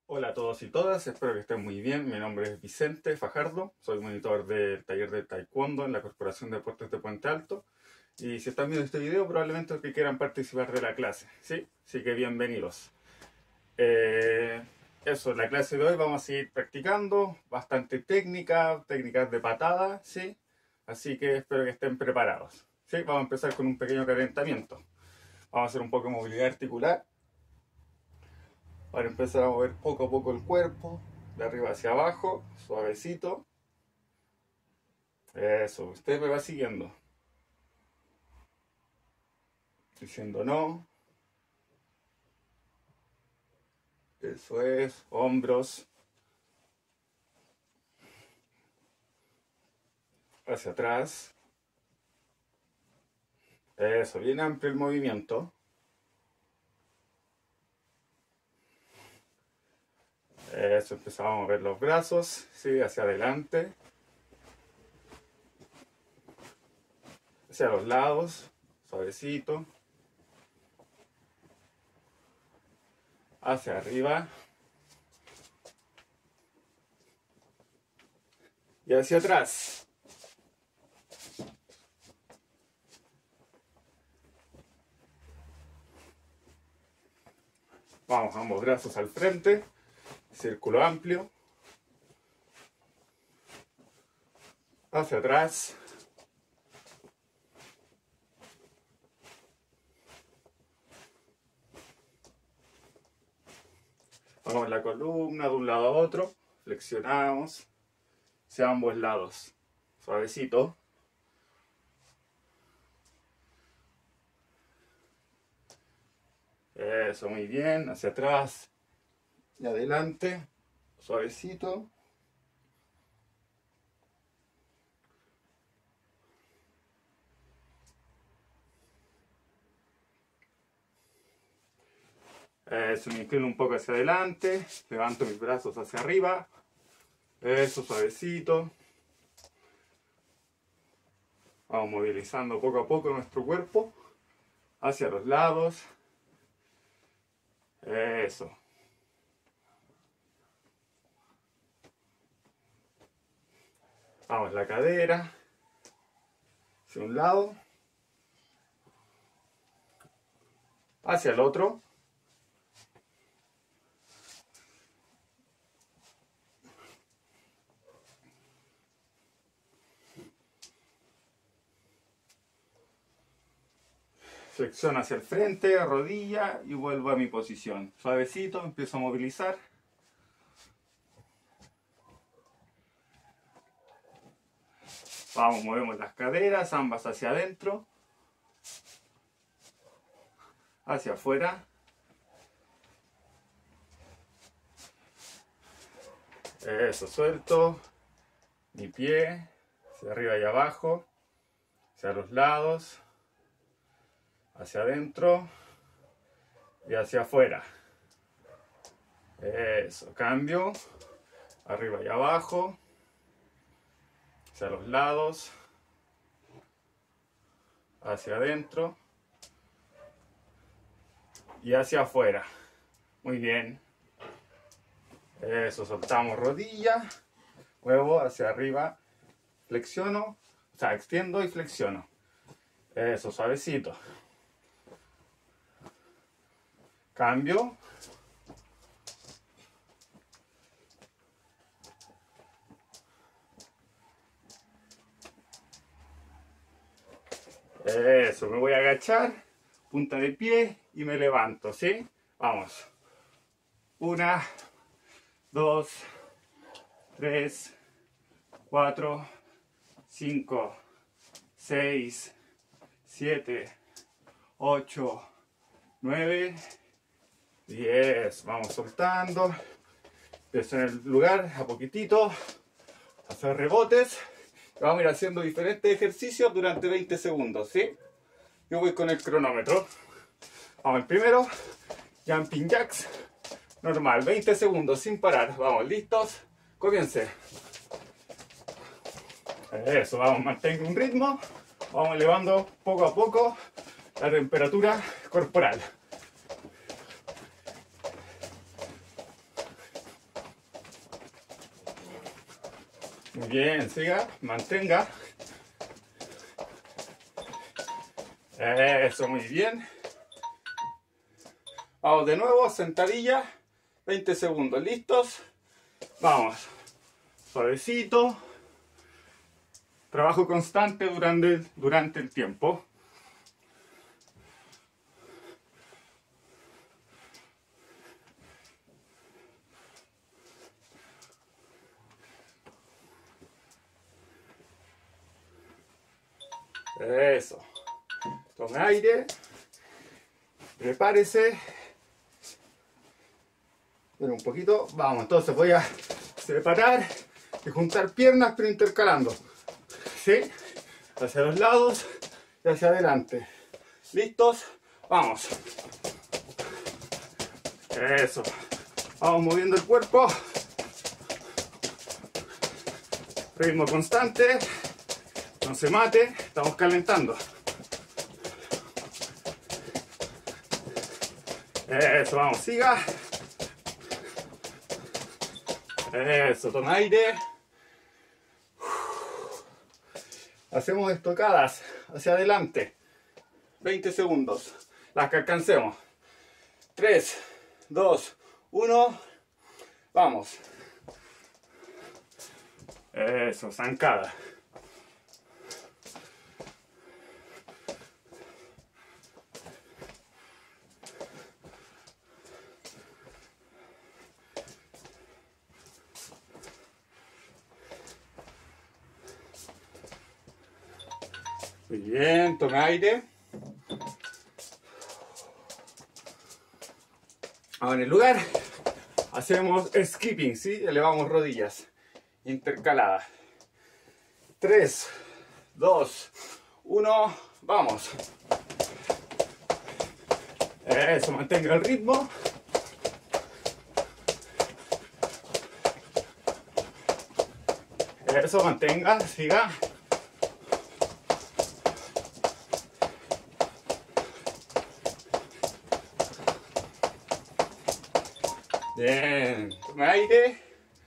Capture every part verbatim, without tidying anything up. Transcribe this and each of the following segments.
Hola a todos y todas, espero que estén muy bien. Mi nombre es Vicente Fajardo, soy monitor del taller de Taekwondo en la Corporación de Deportes de Puente Alto. Y si están viendo este video, probablemente es que quieran participar de la clase, ¿sí? Así que bienvenidos. Eh, eso, en la clase de hoy vamos a seguir practicando, bastante técnica, técnicas de patada, ¿sí? Así que espero que estén preparados, ¿sí? Vamos a empezar con un pequeño calentamiento. Vamos a hacer un poco de movilidad articular. Para empezar a mover poco a poco el cuerpo, de arriba hacia abajo, suavecito. Eso, usted me va siguiendo. Diciendo no. Eso es, hombros. Hacia atrás. Eso, bien amplio el movimiento. Eso, empezamos a mover los brazos, sí, hacia adelante. Hacia los lados, suavecito. Hacia arriba. Y hacia atrás. Vamos, ambos brazos al frente. Círculo amplio. Hacia atrás. Vamos la columna de un lado a otro. Flexionamos hacia ambos lados. Suavecito. Eso, muy bien. Hacia atrás y adelante. Suavecito. Eso, me inclino un poco hacia adelante. Levanto mis brazos hacia arriba. Eso, suavecito. Vamos movilizando poco a poco nuestro cuerpo hacia los lados. Eso. Vamos la cadera hacia un lado, hacia el otro. Flexiono hacia el frente, rodilla y vuelvo a mi posición. Suavecito, empiezo a movilizar. Vamos, movemos las caderas, ambas hacia adentro. Hacia afuera. Eso, suelto. Mi pie, hacia arriba y abajo. Hacia los lados. Hacia adentro. Y hacia afuera. Eso, cambio. Arriba y abajo. Hacia los lados. Hacia adentro. Y hacia afuera. Muy bien. Eso, soltamos rodilla. Muevo hacia arriba. Flexiono. O sea, extiendo y flexiono. Eso, suavecito. Cambio. Eso, me voy a agachar, punta de pie y me levanto, ¿sí? Vamos. Una, dos, tres, cuatro, cinco, seis, siete, ocho, nueve, diez. Vamos soltando. Empiezo en el lugar, a poquitito, a hacer rebotes. Vamos a ir haciendo diferentes ejercicios durante veinte segundos, ¿sí? Yo voy con el cronómetro. Vamos, el primero, jumping jacks, normal, veinte segundos sin parar. Vamos, listos, comience. Eso, vamos, mantenga un ritmo. Vamos elevando poco a poco la temperatura corporal. Muy bien, siga, mantenga. Eso, muy bien. Vamos de nuevo, sentadilla, veinte segundos, ¿listos? Vamos, suavecito. Trabajo constante durante, durante el tiempo. Eso. Tome aire. Prepárese. Pero un poquito. Vamos, entonces voy a separar y juntar piernas pero intercalando. ¿Sí? Hacia los lados y hacia adelante. ¿Listos? Vamos. Eso. Vamos moviendo el cuerpo. Ritmo constante. No se mate. Estamos calentando. Eso, vamos, siga. Eso, toma aire. Hacemos estocadas hacia adelante. veinte segundos. Las que alcancemos. tres, dos, uno. Vamos. Eso, zancada. Muy bien, toma aire. Ahora en el lugar hacemos skipping, ¿sí? Elevamos rodillas intercaladas. tres, dos, uno, vamos. Eso, mantenga el ritmo. Eso, mantenga, siga. Bien, toma aire.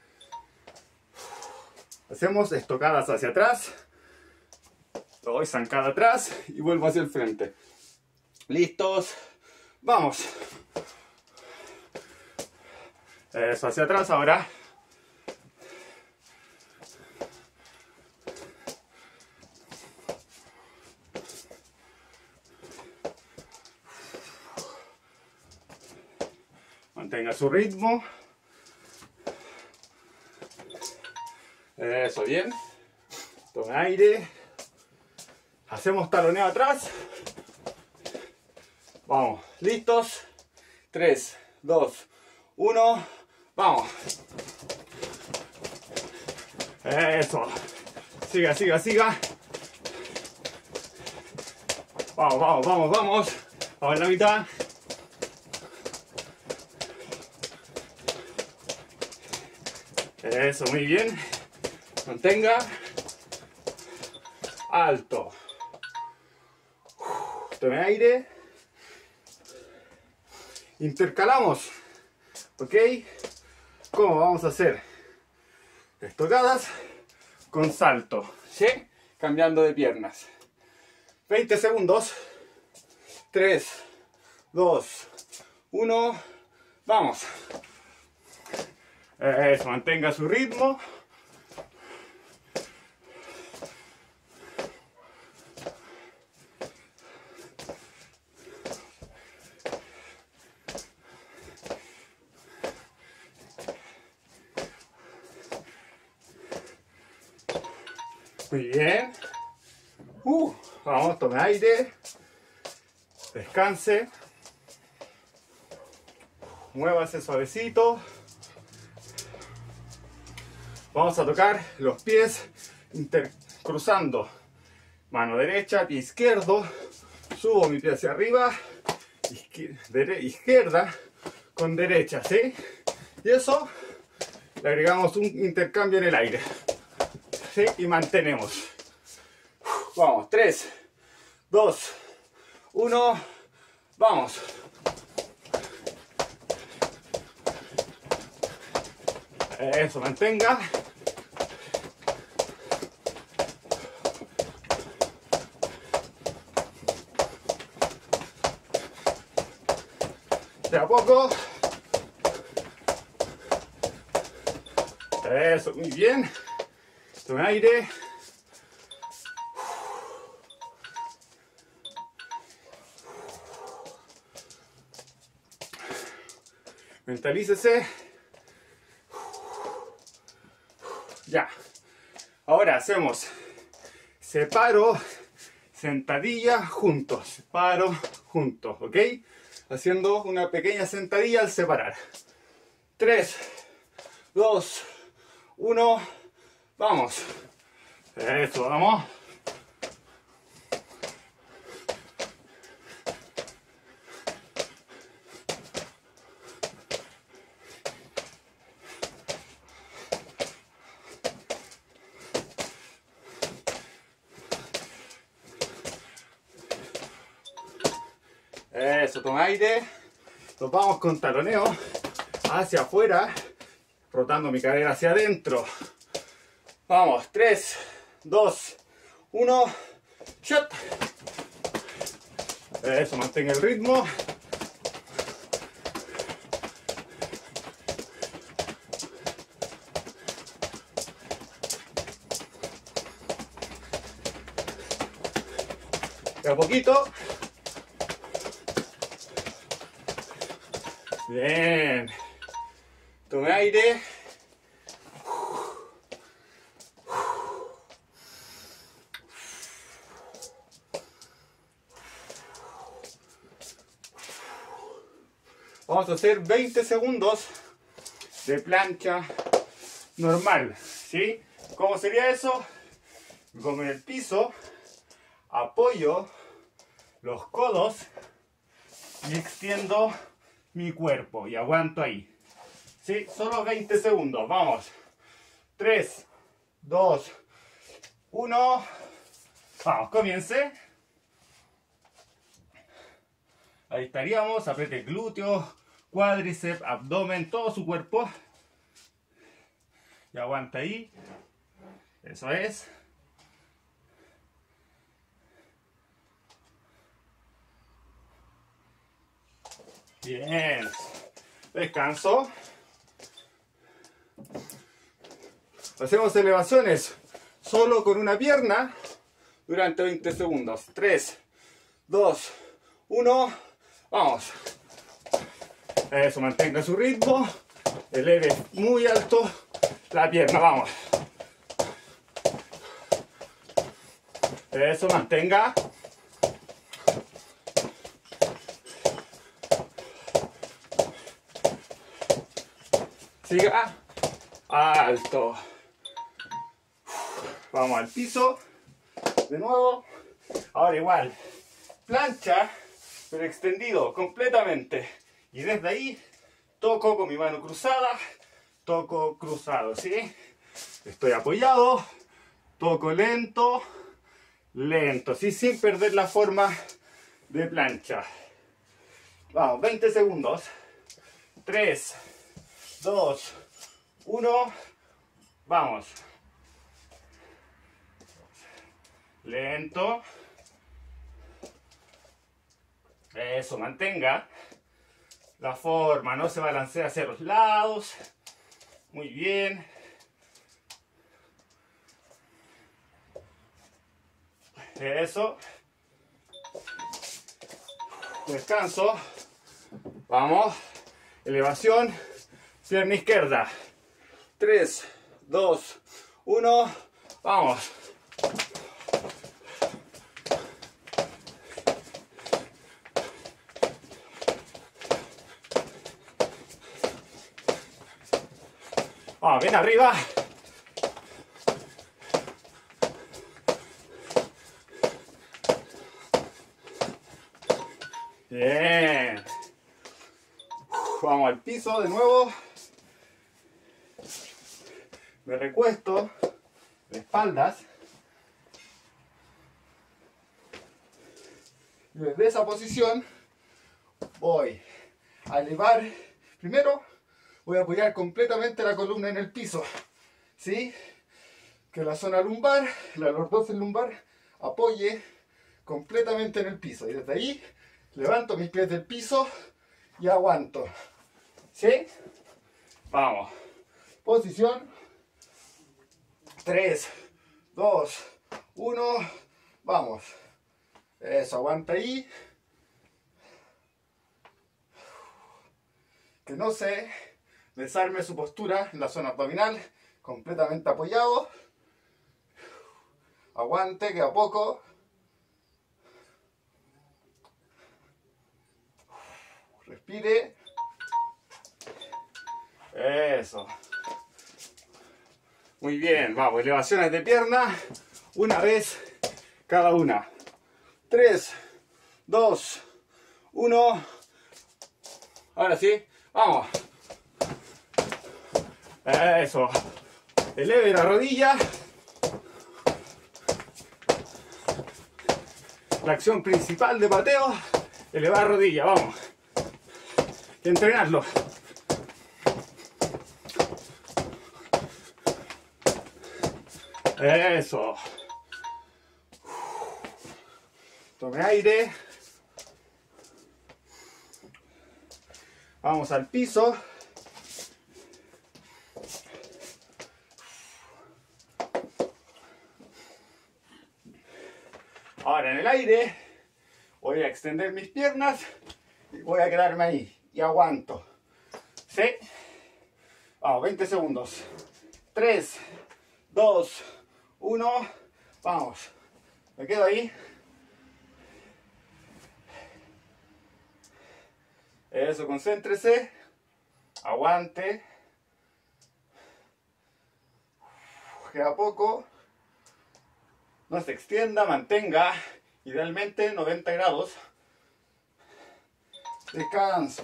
Hacemos estocadas hacia atrás. Doy zancada atrás y vuelvo hacia el frente. ¿Listos? Vamos. Eso, hacia atrás ahora. Mantenga su ritmo. Eso, bien. Toma aire. Hacemos taloneo atrás. Vamos, listos. tres, dos, uno. Vamos. Eso. Siga, siga, siga. Vamos, vamos, vamos, vamos. Vamos en la mitad. Eso, muy bien. Mantenga. Alto. Tome aire. Intercalamos. ¿Ok? ¿Cómo vamos a hacer? Estocadas con salto. ¿Sí? Cambiando de piernas. veinte segundos. tres, dos, uno. Vamos. Eso, mantenga su ritmo. Muy bien. Uh, vamos, tome aire. Descanse. Muévase suavecito. Vamos a tocar los pies cruzando. Mano derecha, pie izquierdo. Subo mi pie hacia arriba. Izquierda con derecha, ¿sí? Y eso le agregamos un intercambio en el aire. ¿Sí? Y mantenemos. Vamos, tres, dos, uno, vamos. Eso, mantenga. De a poco. Eso, muy bien. Toma aire. Mentalícese. Ya. Ahora hacemos separo, sentadilla, juntos. Separo, juntos. ¿Ok? Haciendo una pequeña sentadilla al separar. tres, dos, uno. Vamos. Eso, vamos. Eso, toma aire. Nos vamos con taloneo hacia afuera, rotando mi cadera hacia adentro. Vamos, tres, dos, uno, shot. Eso, mantenga el ritmo. De a poquito. Bien. Tome aire. Vamos a hacer veinte segundos de plancha normal, ¿sí? ¿Cómo sería eso? Como en el piso, apoyo los codos y extiendo mi cuerpo y aguanto ahí. ¿Sí? Solo veinte segundos. Vamos. tres, dos, uno. Vamos, comience. Ahí estaríamos. Apriete glúteos, cuádriceps, abdomen, todo su cuerpo. Y aguanta ahí. Eso es. Bien. Descanso. Hacemos elevaciones solo con una pierna durante veinte segundos. tres, dos, uno. Vamos. Eso, mantenga su ritmo. Eleve muy alto la pierna. Vamos. Eso, mantenga. Siga alto. Vamos al piso. De nuevo. Ahora igual. Plancha, pero extendido completamente. Y desde ahí toco con mi mano cruzada. Toco cruzado, ¿sí? Estoy apoyado. Toco lento. Lento, ¿sí? Sin perder la forma de plancha. Vamos, veinte segundos. tres, dos, uno. Vamos. Lento. Eso, mantenga la forma, no se balancea hacia los lados. Muy bien. Eso. Descanso. Vamos. Elevación. Pierna izquierda. tres, dos, uno. Vamos. Vamos, bien arriba. Bien. Vamos al piso de nuevo. Me recuesto de espaldas. Y desde esa posición voy a elevar. Primero voy a apoyar completamente la columna en el piso. ¿Sí? Que la zona lumbar, la lordosis lumbar, apoye completamente en el piso. Y desde ahí levanto mis pies del piso y aguanto. ¿Sí? Vamos. Posición. tres, dos, uno. Vamos. Eso, aguanta ahí. Que no se desarme su postura en la zona abdominal. Completamente apoyado. Aguante, que a poco. Respire. Eso. Muy bien, vamos, elevaciones de pierna, una vez cada una. tres, dos, uno. Ahora sí, vamos. Eso. Eleve la rodilla. La acción principal de pateo, elevar rodilla, vamos. Hay que entrenarlo. Eso. Tome aire. Vamos al piso. Ahora en el aire voy a extender mis piernas y voy a quedarme ahí y aguanto. ¿Sí? Vamos, veinte segundos. tres, dos, uno. Vamos. Me quedo ahí. Eso, concéntrese. Aguante. Queda poco. No se extienda, mantenga idealmente noventa grados. Descanso.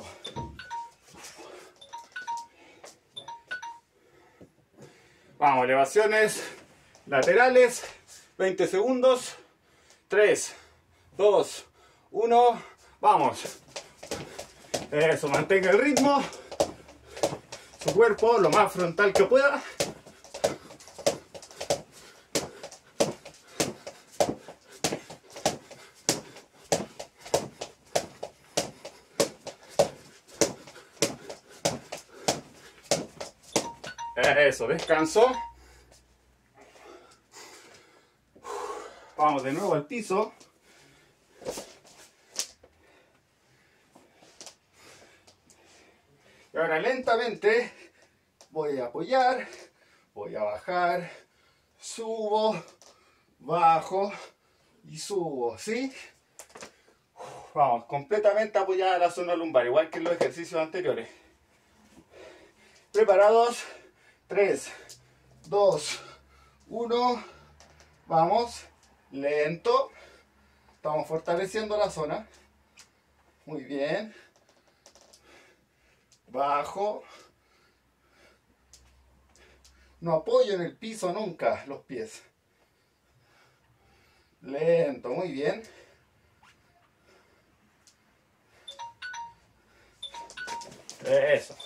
Vamos, elevaciones laterales. veinte segundos. tres, dos, uno. Vamos. Eso, mantenga el ritmo. Su cuerpo lo más frontal que pueda. Eso, descanso. Vamos de nuevo al piso. Y ahora lentamente voy a apoyar, voy a bajar, subo, bajo y subo, ¿sí? Vamos, completamente apoyada la zona lumbar, igual que en los ejercicios anteriores. ¿Preparados? tres, dos, uno. Vamos, lento. Estamos fortaleciendo la zona. Muy bien. Bajo. No apoyo en el piso nunca los pies. Lento, muy bien. Eso.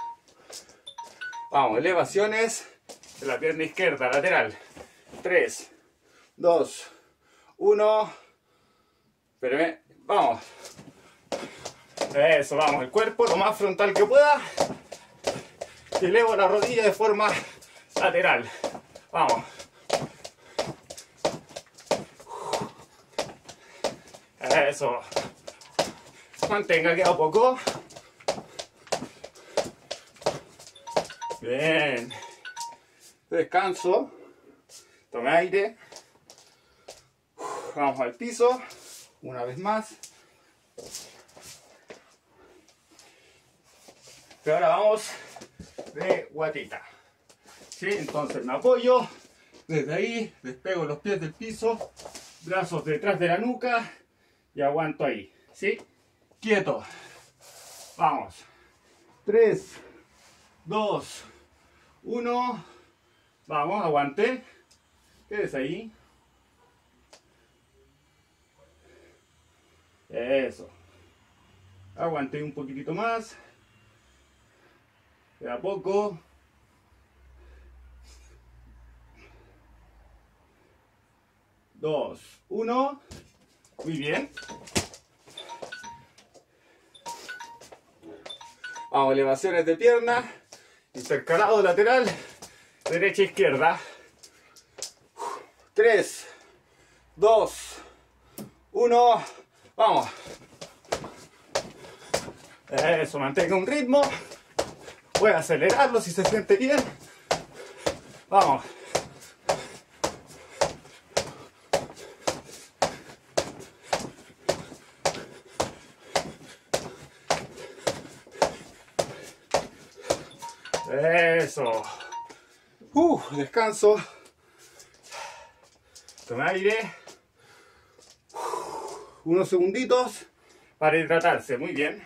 Vamos, elevaciones de la pierna izquierda, lateral. tres, dos, uno. Espérenme, vamos. Eso, vamos, el cuerpo lo más frontal que pueda. Y elevo la rodilla de forma lateral. Vamos. Eso. Mantenga, queda poco. Bien. Descanso. Tome aire. Vamos al piso. Una vez más. Y ahora vamos de guatita. ¿Sí? Entonces me apoyo. Desde ahí despego los pies del piso. Brazos detrás de la nuca. Y aguanto ahí. ¿Sí? Quieto. Vamos. tres, dos, uno. Vamos, aguante. Quédese ahí. Eso. Aguante un poquitito más. Queda poco. Dos, uno. Muy bien. Vamos, elevaciones de pierna, intercalado lateral, derecha, izquierda. tres, dos, uno, vamos. Eso, mantenga un ritmo. Puede acelerarlo si se siente bien. Vamos. Eso. Uh, descanso. Toma aire. Unos segunditos para hidratarse. Muy bien.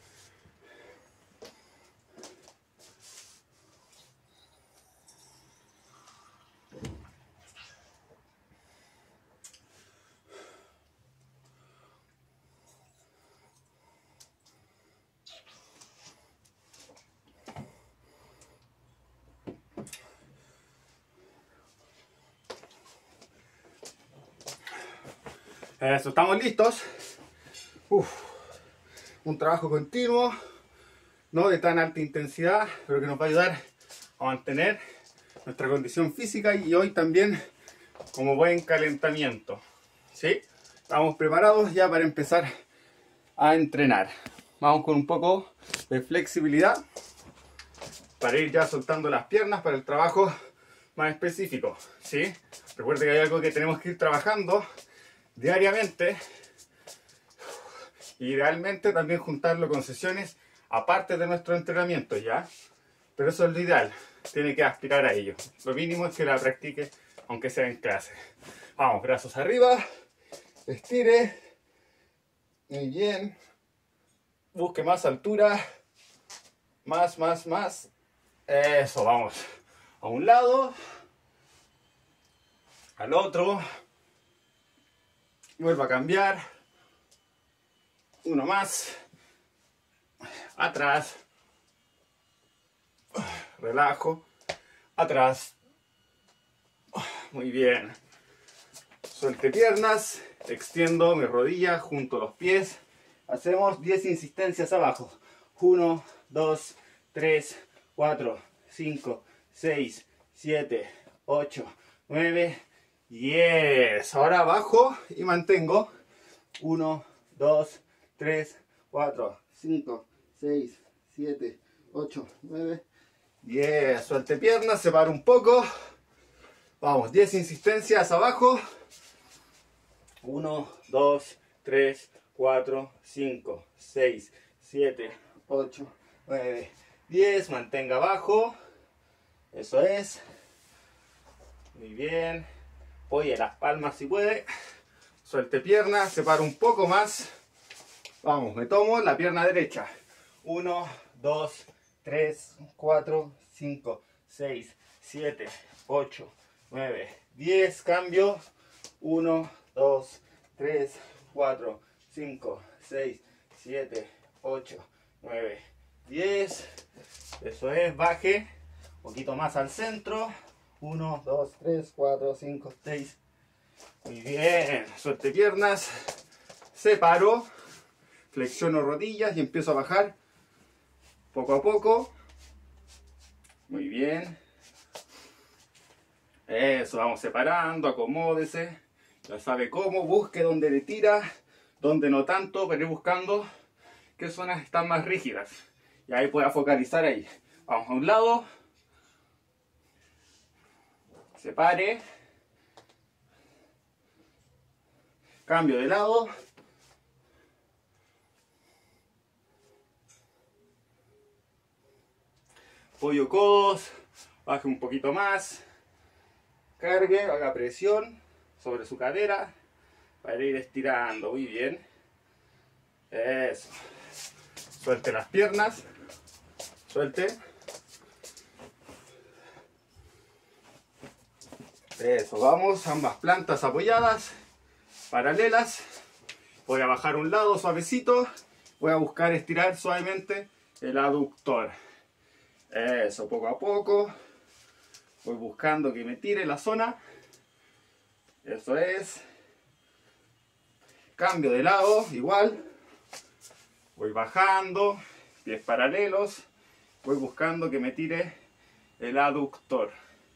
Eso, estamos listos. Uf, un trabajo continuo, no de tan alta intensidad, pero que nos va a ayudar a mantener nuestra condición física y hoy también como buen calentamiento. ¿Sí? Estamos preparados ya para empezar a entrenar. Vamos con un poco de flexibilidad para ir ya soltando las piernas para el trabajo más específico. ¿Sí? Recuerde que hay algo que tenemos que ir trabajando diariamente, idealmente también juntarlo con sesiones aparte de nuestro entrenamiento, ¿ya? Pero eso es lo ideal, tiene que aspirar a ello. Lo mínimo es que la practique aunque sea en clase. Vamos, brazos arriba, estire, muy bien, busque más altura, más, más, más, eso, vamos, a un lado, al otro. Vuelvo a cambiar. Uno más. Atrás. Relajo. Atrás. Muy bien. Suelte piernas. Extiendo mi rodilla junto a los pies. Hacemos diez insistencias abajo. uno, dos, tres, cuatro, cinco, seis, siete, ocho, nueve, diez. Ahora bajo y mantengo. uno, dos, tres, cuatro, cinco, seis, siete, ocho, nueve, diez. Suelte piernas, separo un poco. Vamos, diez insistencias abajo. uno, dos, tres, cuatro, cinco, seis, siete, ocho, nueve, diez. Mantenga abajo. Eso es. Muy bien. Apoye las palmas si puede. Suelte piernas, separo un poco más. Vamos, me tomo la pierna derecha. uno, dos, tres, cuatro, cinco, seis, siete, ocho, nueve, diez. Cambio. uno, dos, tres, cuatro, cinco, seis, siete, ocho, nueve, diez. Eso es, baje. Un poquito más al centro. uno, dos, tres, cuatro, cinco, seis. Muy bien. Suelte piernas. Separo. Flexiono rodillas y empiezo a bajar. Poco a poco. Muy bien. Eso, vamos separando. Acomódese. Ya sabe cómo. Busque donde le tira. Donde no tanto. Pero ir buscando qué zonas están más rígidas. Y ahí pueda focalizar ahí. Vamos a un lado. Separe. Cambio de lado. Apoyo codos. Baje un poquito más. Cargue, haga presión sobre su cadera para ir estirando. Muy bien. Eso. Suelte las piernas. Suelte. Eso, vamos, ambas plantas apoyadas, paralelas. Voy a bajar un lado suavecito. Voy a buscar estirar suavemente el aductor. Eso, poco a poco. Voy buscando que me tire la zona. Eso es. Cambio de lado, igual. Voy bajando. pies paralelos. Voy buscando que me tire el aductor.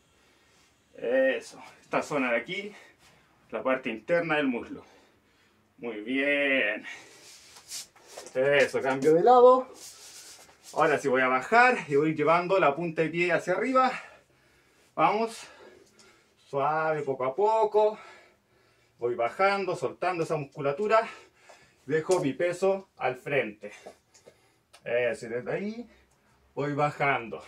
Eso, esta zona de aquí, la parte interna del muslo. Muy bien. Eso, cambio de lado. Ahora sí voy a bajar y voy llevando la punta de pie hacia arriba. Vamos. Suave, poco a poco. Voy bajando, soltando esa musculatura. Dejo mi peso al frente. Eso, y desde ahí voy bajando.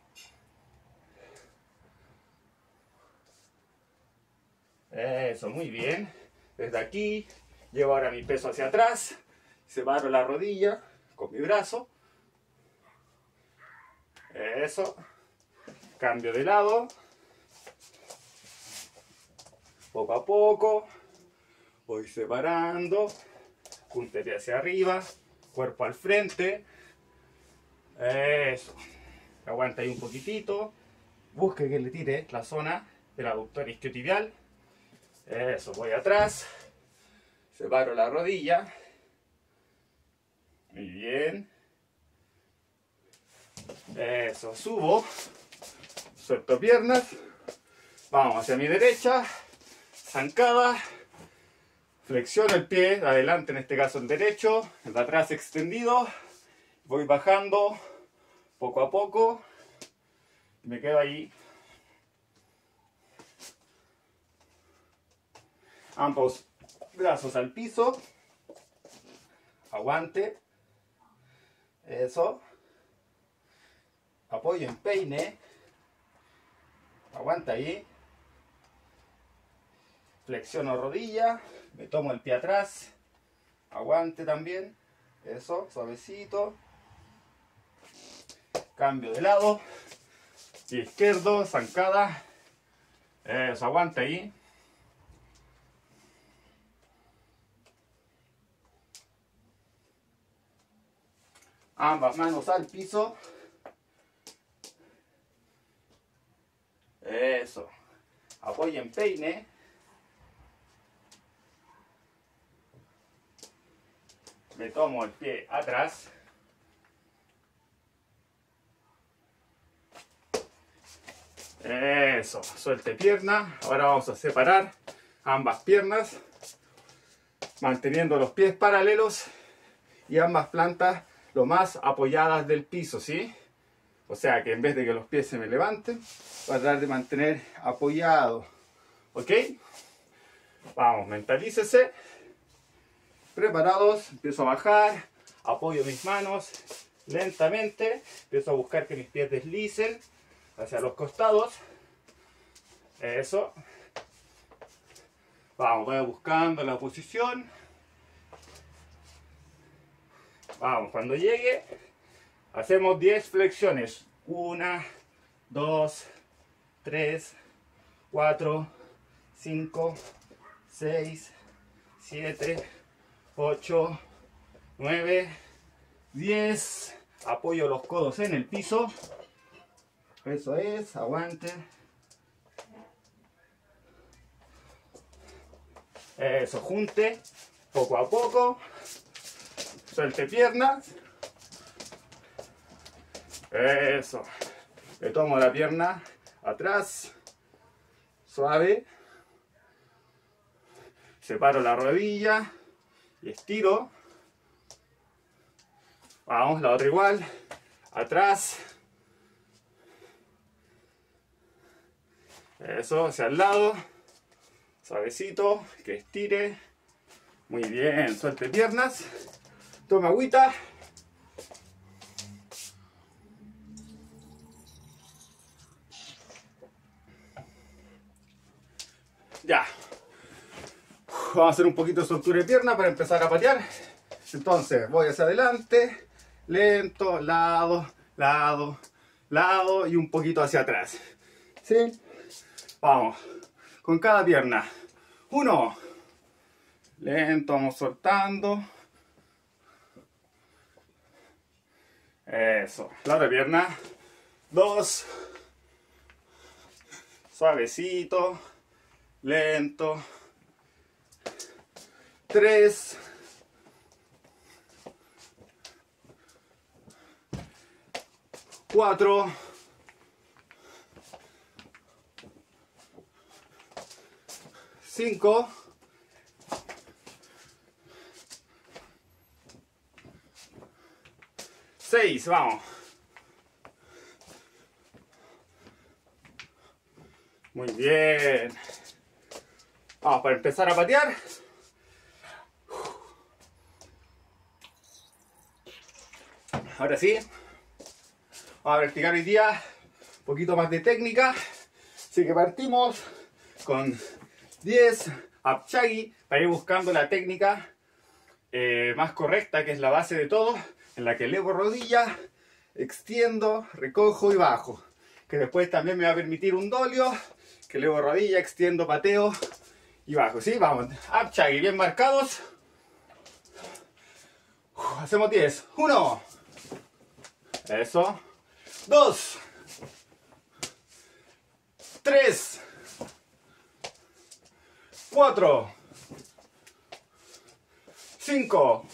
Eso, muy bien. Desde aquí llevo ahora mi peso hacia atrás. Separo la rodilla con mi brazo. Eso. Cambio de lado. Poco a poco. Voy separando. Puntería hacia arriba. Cuerpo al frente. Eso. Aguanta ahí un poquitito. Busque que le tire la zona del aductor isquiotibial. Eso. Voy atrás. Separo la rodilla. Muy bien. Eso. Subo. Suelto piernas. Vamos hacia mi derecha. Zancada. Flexiono el pie de adelante, en este caso el derecho. El de atrás extendido. Voy bajando poco a poco. Me quedo ahí. Ambos brazos al piso. Aguante. Eso. Apoyo en peine. Aguanta ahí. Flexiono rodilla. Me tomo el pie atrás. Aguante también. Eso, suavecito. Cambio de lado. Pie izquierdo, zancada. Eso, aguanta ahí. Ambas manos al piso. Eso. Apoyo en peine. Me tomo el pie atrás. Eso. Suelte pierna. Ahora vamos a separar ambas piernas. Manteniendo los pies paralelos. Y ambas plantas lo más apoyadas del piso, ¿sí? O sea que en vez de que los pies se me levanten, voy a tratar de mantener apoyado. ¿Ok? Vamos, mentalícese. Preparados, empiezo a bajar, apoyo mis manos lentamente, empiezo a buscar que mis pies deslicen hacia los costados. Eso. Vamos, voy buscando la posición. Vamos, cuando llegue, hacemos diez flexiones. uno, dos, tres, cuatro, cinco, seis, siete, ocho, nueve, diez. Apoyo los codos en el piso. Eso es, aguante. Eso, junte, poco a poco. Suelte piernas. Eso. Le tomo la pierna atrás. Suave. Separo la rodilla. Y estiro. Vamos, la otra igual. Atrás. Eso, hacia el lado. Suavecito. Que estire. Muy bien. Suelte piernas. Toma agüita. Ya. Vamos a hacer un poquito de soltura de pierna para empezar a patear. Entonces voy hacia adelante, lento, lado, lado, lado y un poquito hacia atrás. ¿Sí? Vamos. Con cada pierna. Uno. Lento, vamos soltando. Eso. La otra pierna. Dos. Suavecito. Lento. Tres. cuatro, cinco, seis, vamos. Muy bien. Vamos, para empezar a patear. Ahora sí. Vamos a practicar hoy día un poquito más de técnica. Así que partimos con diez Abchagi para ir buscando la técnica eh, más correcta, que es la base de todo, en la que elevo rodilla, extiendo, recojo y bajo. Que después también me va a permitir un dolio, que elevo rodilla, extiendo, pateo y bajo. ¿Sí? Vamos. Abchagi bien marcados. Uf, hacemos diez. uno. Eso. dos. tres. cuatro. cinco.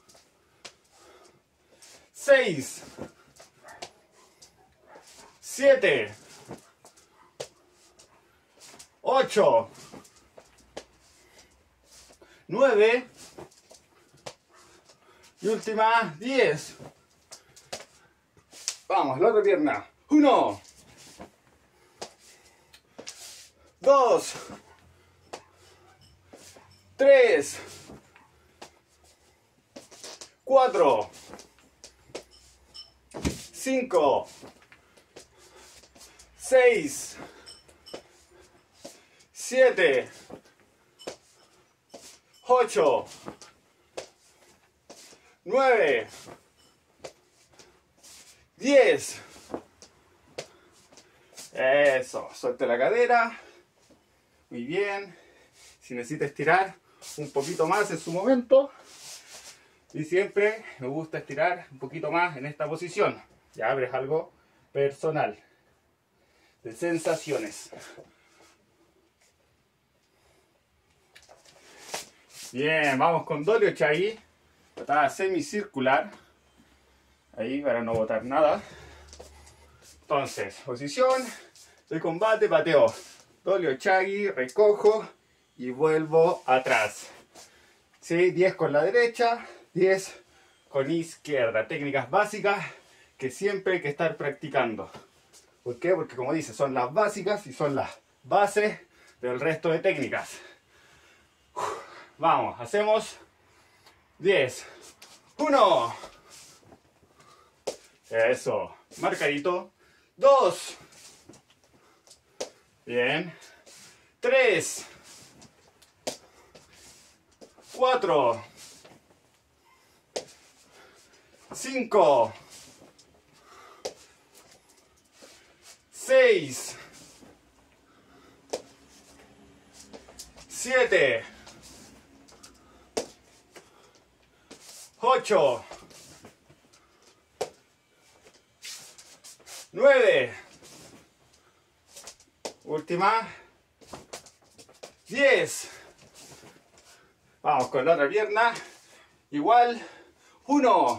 seis. siete. ocho. nueve. Y última, diez. Vamos, la otra pierna. uno. dos. tres. cuatro. cinco. seis. siete. ocho. nueve. diez. Eso, suelte la cadera. Muy bien. Si necesita estirar un poquito más en su momento. Y siempre me gusta estirar un poquito más en esta posición. Ya, pero es algo personal. De sensaciones. Bien, vamos con Dolio Chagi. Patada semicircular. Ahí para no botar nada. Entonces, posición de combate, pateo. Dolio Chagi, recojo y vuelvo atrás. ¿Sí? diez con la derecha, diez con izquierda. Técnicas básicas que siempre hay que estar practicando. ¿Por qué? Porque como dice, son las básicas y son las bases del resto de técnicas. Vamos, hacemos diez. uno. Eso, marcadito. dos. Bien. tres. cuatro. cinco. seis. siete. ocho. nueve. Última. diez. Vamos con la otra pierna. Igual. uno.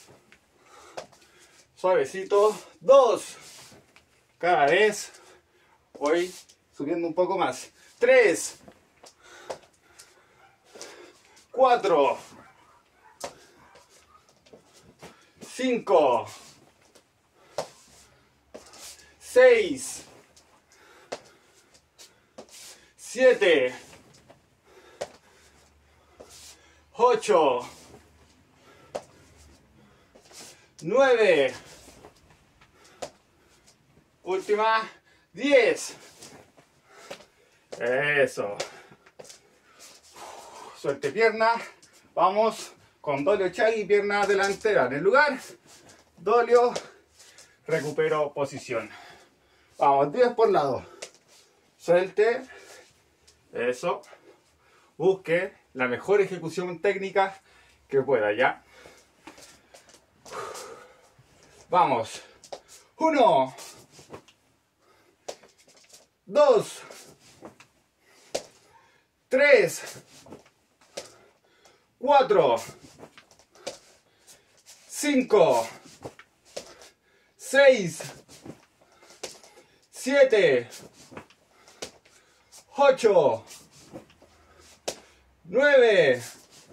Suavecito. dos. Cada vez voy subiendo un poco más. tres. cuatro. cinco. seis. siete. ocho. nueve. Última. diez. Eso. Suelte pierna. Vamos con Dolio Chagi, pierna delantera en el lugar. Dolio. Recupero posición. Vamos, diez por lado. Suelte. Eso. Busque la mejor ejecución técnica que pueda, ¿ya? Vamos. uno. dos. tres. cuatro. cinco. seis, siete, ocho, nueve,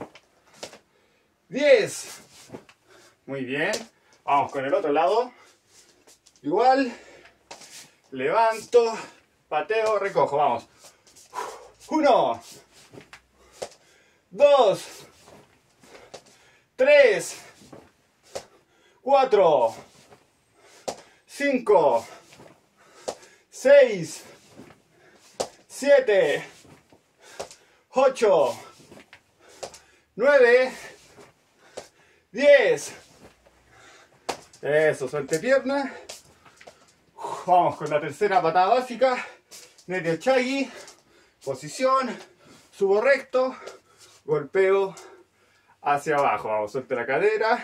diez. Muy bien. Vamos con el otro lado. Igual. Levanto, pateo, recojo. Vamos. Uno, dos, tres, cuatro, cinco, seis, siete, ocho, nueve, diez. Eso, suelte pierna. Vamos con la tercera patada básica. Nereo Chagi. Posición. Subo recto. Golpeo hacia abajo. Vamos, suelte la cadera.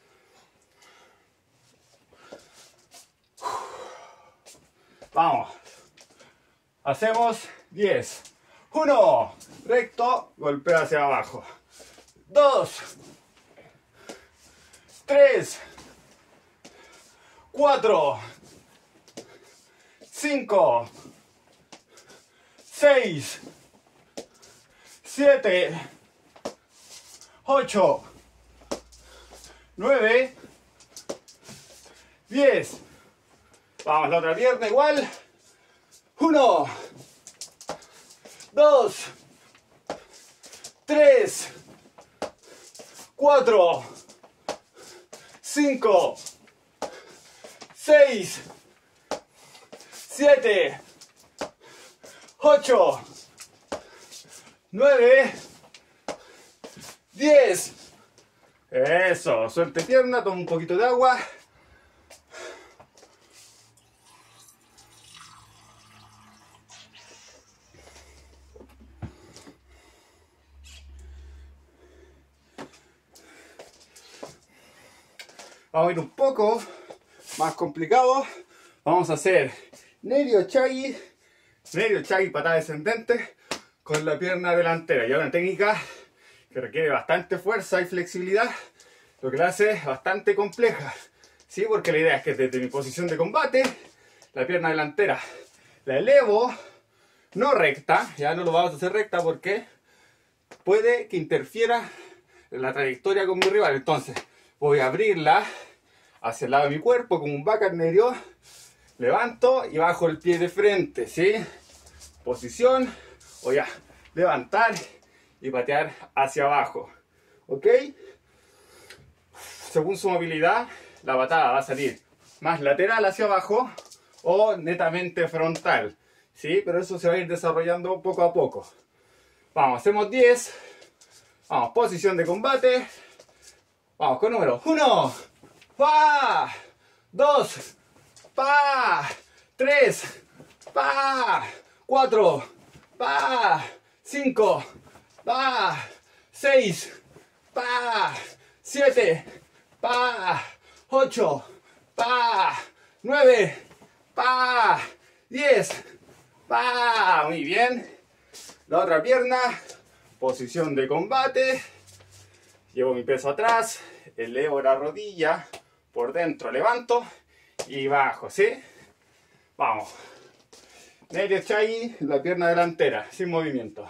Vamos. Hacemos diez. uno. Recto. Golpeo hacia abajo. dos. tres. cuatro. cinco. seis. siete. ocho. nueve. diez. Vamos, la otra pierna igual. uno. dos. tres. cuatro. cinco. seis. siete. ocho. nueve. diez. Eso, suelte pierna, toma un poquito de agua. Vamos a ir un poco más complicado. Vamos a hacer Nereo Chagi, Nereo Chagi, patada descendente con la pierna delantera. Y ahora una técnica que requiere bastante fuerza y flexibilidad, lo que la hace bastante compleja, ¿sí? Porque la idea es que desde mi posición de combate, la pierna delantera la elevo, no recta, ya no lo vamos a hacer recta porque puede que interfiera en la trayectoria con mi rival. Entonces voy a abrirla hacia el lado de mi cuerpo como un back nereo, levanto y bajo el pie de frente, ¿sí? Posición, voy a levantar y patear hacia abajo, ¿ok? Según su movilidad, la patada va a salir más lateral hacia abajo o netamente frontal, ¿sí? Pero eso se va a ir desarrollando poco a poco. Vamos, hacemos diez. Vamos, posición de combate. Vamos con números. uno, pa, dos, pa, tres, pa, cuatro, pa, cinco, pa, seis, pa, siete, pa, ocho, pa, nueve, pa, diez, pa. Muy bien. La otra pierna, posición de combate. Llevo mi peso atrás, elevo la rodilla, por dentro levanto y bajo, ¿sí? Vamos. Nereo Chagi, la pierna delantera, sin movimiento.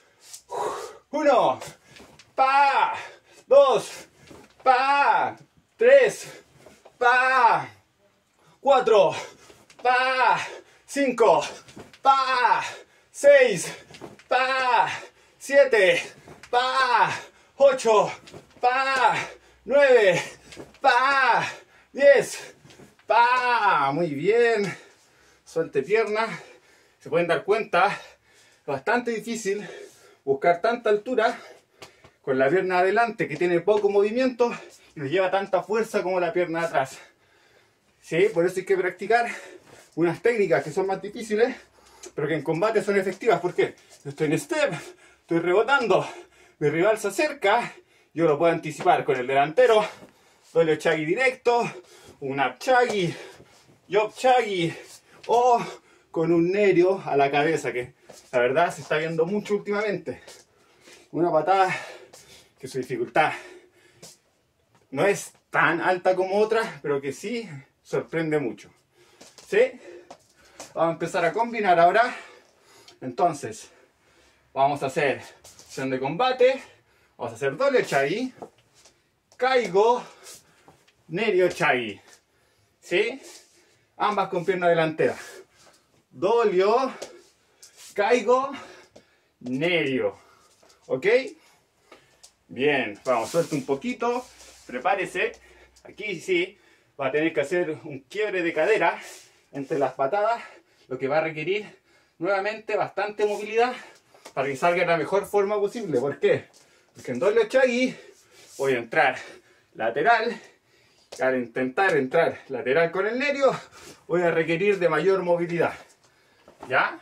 Uno, pa, dos, pa, tres, pa, cuatro, pa, cinco, pa, seis, pa, siete, pa, ocho, pa, nueve, pa, diez, pa. Muy bien. Suelte pierna. Se pueden dar cuenta, es bastante difícil buscar tanta altura con la pierna adelante que tiene poco movimiento y nos lleva tanta fuerza como la pierna de atrás. ¿Sí? Por eso hay que practicar unas técnicas que son más difíciles, pero que en combate son efectivas. ¿Por qué? Yo estoy en step, estoy rebotando, mi rival se acerca, yo lo puedo anticipar con el delantero, doble Chagi directo, un up Chagi, Job Chagi o con un nereo a la cabeza, que la verdad se está viendo mucho últimamente. Una patada que su dificultad no es tan alta como otras, pero que sí sorprende mucho. ¿Sí? Vamos a empezar a combinar ahora. Entonces, vamos a hacer acción de combate. Vamos a hacer doble chagi. Caigo. Nerio chagi. ¿Sí? Ambas con pierna delantera. Dolio. Caigo. Nerio. ¿Ok? Bien. Vamos, suelta un poquito. Prepárese. Aquí sí. Va a tener que hacer un quiebre de cadera entre las patadas. Lo que va a requerir nuevamente bastante movilidad para que salga de la mejor forma posible. ¿Por qué? Porque en doble chagi voy a entrar lateral. Al intentar entrar lateral con el nerio, voy a requerir de mayor movilidad. ¿Ya?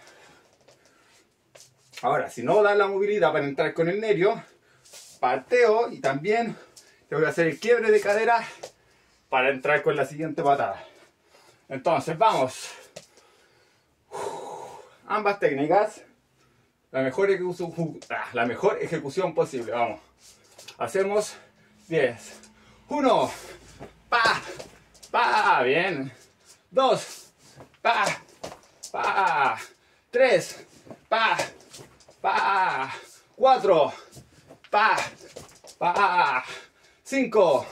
Ahora, si no da la movilidad para entrar con el nerio, pateo y también tengo que hacer el quiebre de cadera para entrar con la siguiente patada. Entonces, vamos. Ambas técnicas. La mejor ejecución, la mejor ejecución posible. Vamos. Hacemos diez. uno. Pa. Pa. Bien. dos. Pa. Pa. tres. Pa. Pa. cuatro. Pa. Pa. cinco.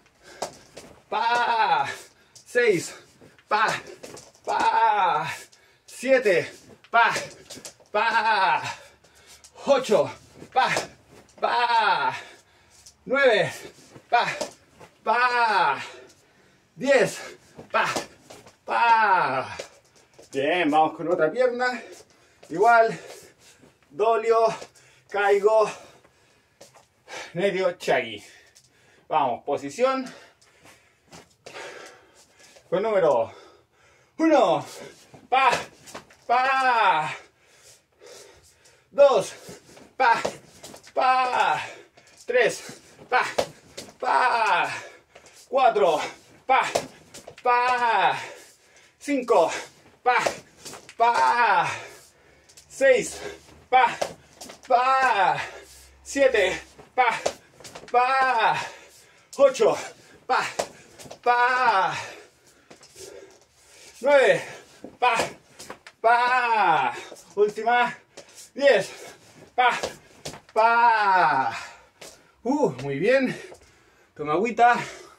Pa. seis. Pa. Pa. siete. Pa. Pa. ocho. Pa. Pa. nueve. Pa. Pa. diez. Pa. Pa. Bien, vamos con otra pierna. Igual. Dolio. Caigo. Nerio chagi. Vamos, posición. Con número uno. Pa. Pa. dos. Pa. Pa. tres. Pa. Pa. cuatro. Pa. Pa. cinco. Pa. Pa. seis. Pa. Pa. siete. Pa. Pa. ocho. Pa. Pa. nueve. Pa. Pa. Última. diez. Pa. Pa. Uh, muy bien. Toma agüita.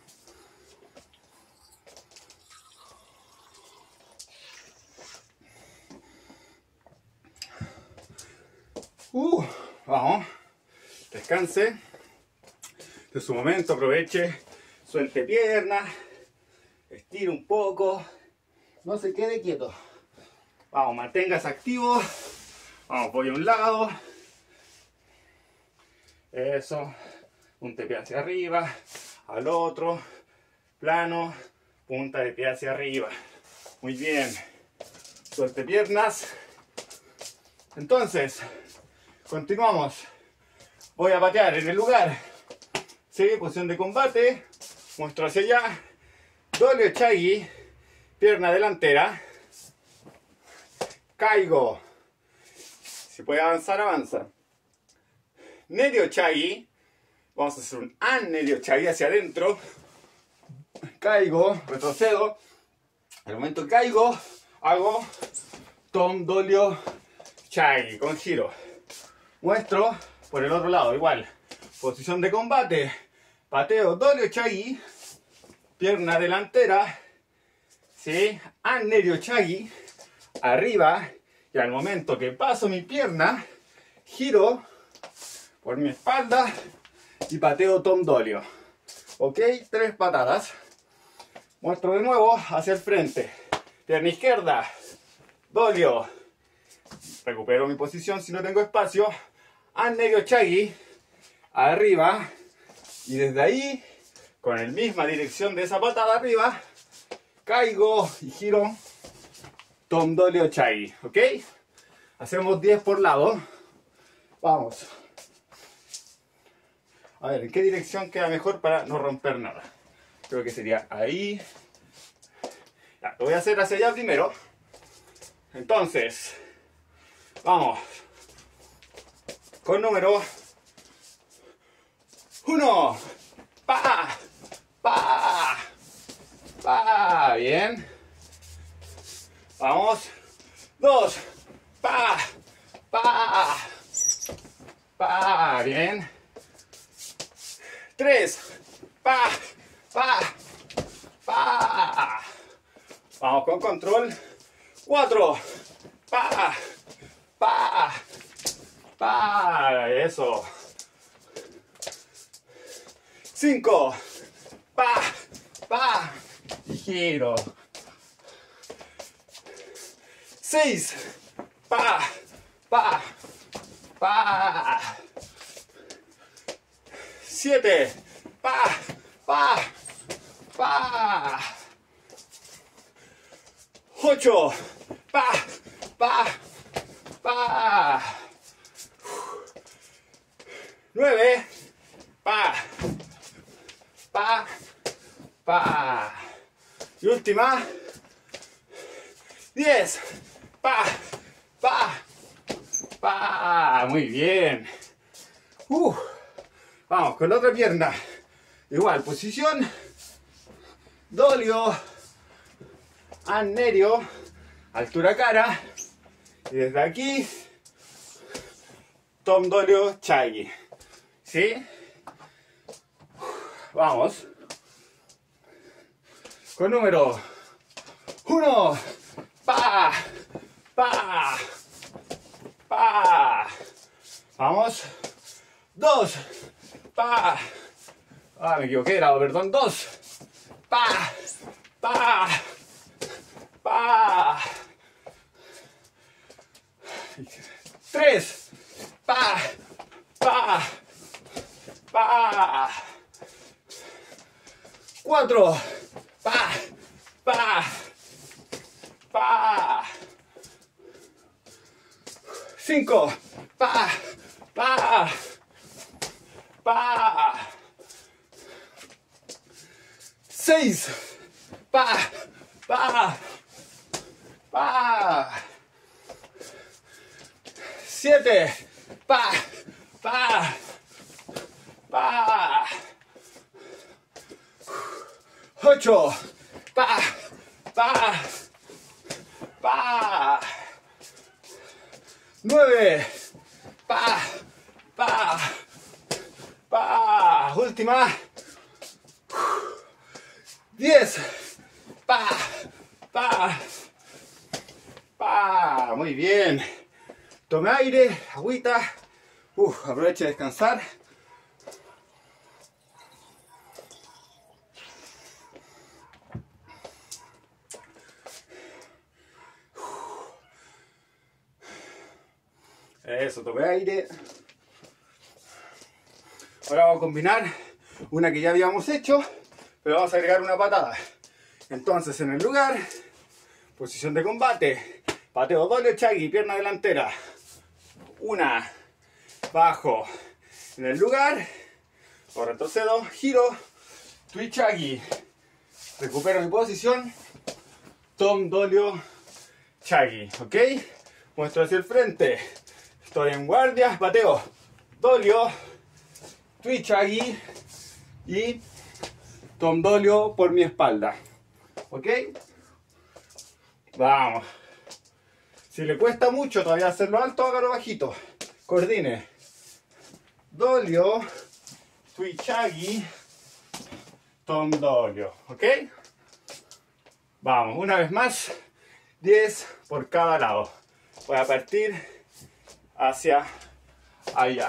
Uh, vamos. Descanse. De su momento, aproveche. Suelte piernas. Estire un poco. No se quede quieto. Vamos, manténgase activo. Vamos, voy a un lado. Eso. Punta de pie hacia arriba. Al otro. Plano. Punta de pie hacia arriba. Muy bien. Suelte piernas. Entonces, continuamos. Voy a patear en el lugar. Sí, posición de combate. Muestro hacia allá. Doble chagi. Pierna delantera. Caigo. Si puede avanzar, avanza. Nerio chagi. Vamos a hacer un an nerio chagi hacia adentro. Caigo, retrocedo. Al momento que caigo, hago tom dolio chagi con giro. Muestro por el otro lado, igual. Posición de combate. Pateo dolio chagi. Pierna delantera. ¿Sí? An nerio chagi. Arriba. Y al momento que paso mi pierna, giro por mi espalda y pateo tom dolio. Ok, tres patadas. Muestro de nuevo hacia el frente. Pierna izquierda, dolio. Recupero mi posición si no tengo espacio. An nerio chagi. Arriba. Y desde ahí, con la misma dirección de esa patada arriba, caigo y giro tom dolio chagi. ¿Ok? Hacemos diez por lado. Vamos. A ver, ¿en qué dirección queda mejor para no romper nada? Creo que sería ahí. Ya, lo voy a hacer hacia allá primero. Entonces, vamos. Con número uno. Pa, pa, pa. bien. Vamos. Dos. Pa. Pa. Pa. Bien. Tres. Pa. Pa. Pa. Vamos con control. Cuatro. Pa. Pa. Pa. Eso. Cinco. Pa. Pa. Y giro. Seis. Pa. Pa. Pa. Siete. Pa. Pa. Pa. Ocho. Pa. Pa. Pa. Nueve. Pa. Pa. Pa. Y última. Diez. Pa. Pa. Pa. Muy bien. Uh. Vamos con la otra pierna. Igual, posición. Dolio. Anerio. Altura cara. Y desde aquí. Tom Dolio Chagi. ¿Sí? Vamos. Con número uno. Pa. Pa. Pa. Vamos. Dos. Pa. Ah, me equivoqué, grado, perdón. Dos. Pa. Pa. Pa. Tres. Pa. Pa. Pa. Cuatro. Pa. Pa. Pa. Cinco. Pa. Pa. Pa. Seis. Pa. Pa. Pa. Siete. Pa. Pa. Pa. Ocho. Pa. Pa. Pa. Nueve. Pa. Pa. Pa. Última. Diez. Pa. Pa. Pa. Muy bien. Tome aire, agüita. Uf, aproveche de descansar. Eso, tome aire. Ahora vamos a combinar una que ya habíamos hecho, pero vamos a agregar una patada. Entonces, en el lugar, posición de combate, pateo doble Chagi, pierna delantera. Una, bajo, en el lugar, o retrocedo, giro, twist Chagi. Recupero mi posición, Tom Dolio Chagi, ¿ok? Muestro hacia el frente. Estoy en guardia, pateo, dolio, twist Chagi y Tom Dolio por mi espalda. ¿Ok? Vamos. Si le cuesta mucho todavía hacerlo alto, hágalo bajito. Coordine. Dolio, twist Chagi, Tom Dolio. ¿Ok? Vamos, una vez más. diez por cada lado. Voy a partir hacia allá.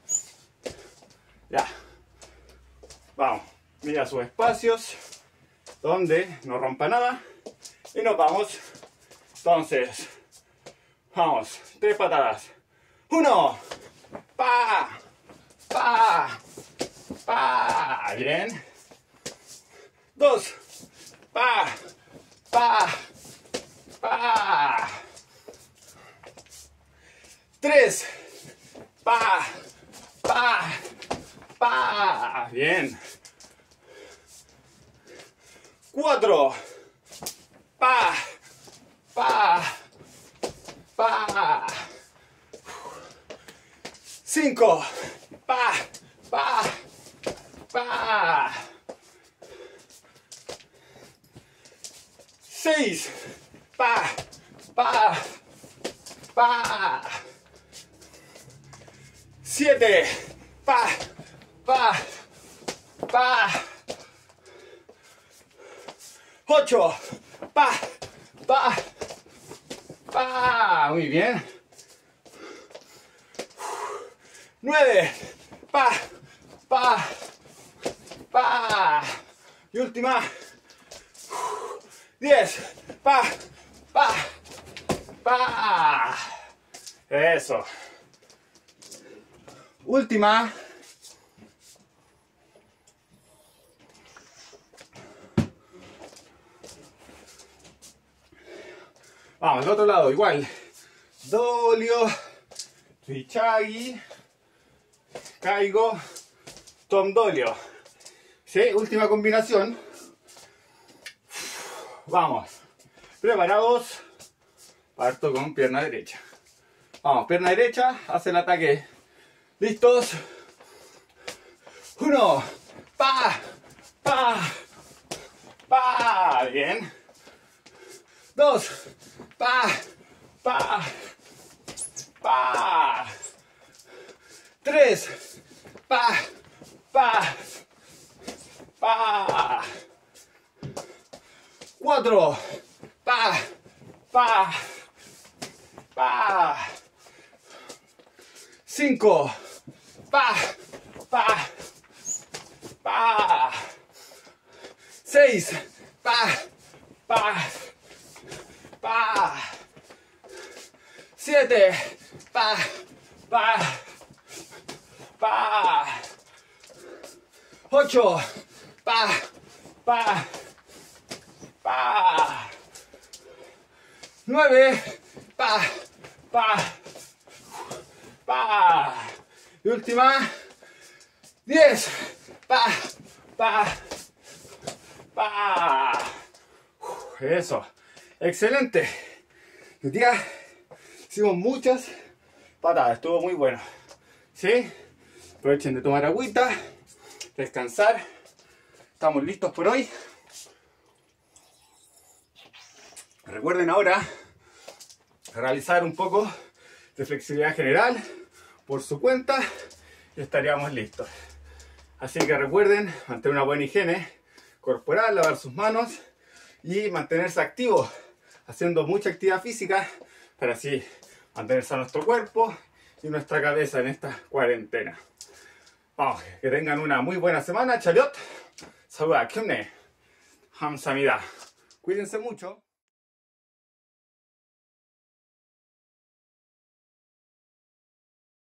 Ya. Vamos. Mira sus espacios. Donde no rompa nada. Y nos vamos. Entonces. Vamos. Tres patadas. Uno. Pa. Pa. Pa. Bien. Dos. Pa. Pa. Pa. Tres. Pa. Pa. Pa. Bien. Cuatro. Pa. Pa. Pa. Cinco. Pa. Pa. Pa. seis, pa, pa, pa, siete, pa, pa, pa, ocho, pa, pa, pa, muy bien, nueve, pa, pa, pa, y última, diez, pa, pa, pa, eso, última, vamos, al otro lado, igual, dolio, trichagi, caigo, tom dolio, ¿sí? Última combinación, vamos, preparados, parto con pierna derecha, vamos, pierna derecha, hace el ataque, listos, uno, pa, pa, pa, bien, dos, pa, pa, pa, tres, pa, pa, pa, cuatro, pa, pa, pa, cinco, pa, pa, pa, seis, pa, pa, pa, siete, pa, pa, pa, ocho, pa, pa, pa, nueve, pa, pa, pa, y última, diez, pa, pa, pa, eso, excelente. Hoy día hicimos muchas patadas, estuvo muy bueno, ¿sí? Aprovechen de tomar agüita, descansar, estamos listos por hoy. Recuerden ahora realizar un poco de flexibilidad general por su cuenta y estaríamos listos. Así que recuerden mantener una buena higiene corporal, lavar sus manos y mantenerse activos, haciendo mucha actividad física para así mantenerse a nuestro cuerpo y nuestra cabeza en esta cuarentena. Vamos, que tengan una muy buena semana. Chaliot, saluda, Kyumne, Hamsamida. Cuídense mucho.